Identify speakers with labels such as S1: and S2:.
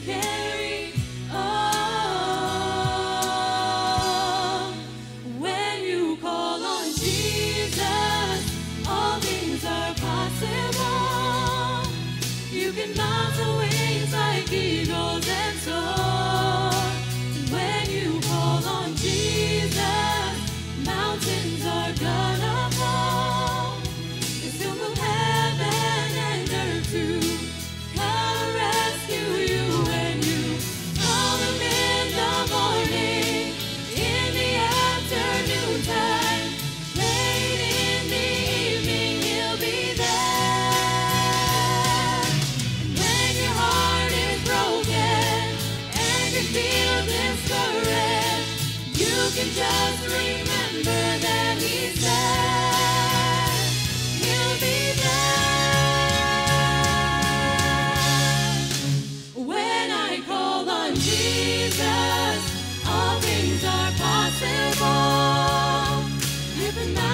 S1: carry all. When you call on Jesus, all things are possible. You can mount on wings like eagles and soar. When you call on Jesus, mountains are gonna fall. It's to move heaven and earth to come and rescue you. When you call him in the morning, in the afternoon time, late in the evening, he'll be there. And when your heart is broken and you feel discouraged, you can just remember that he said he'll be there. When I call on Jesus, all things are possible. Heaven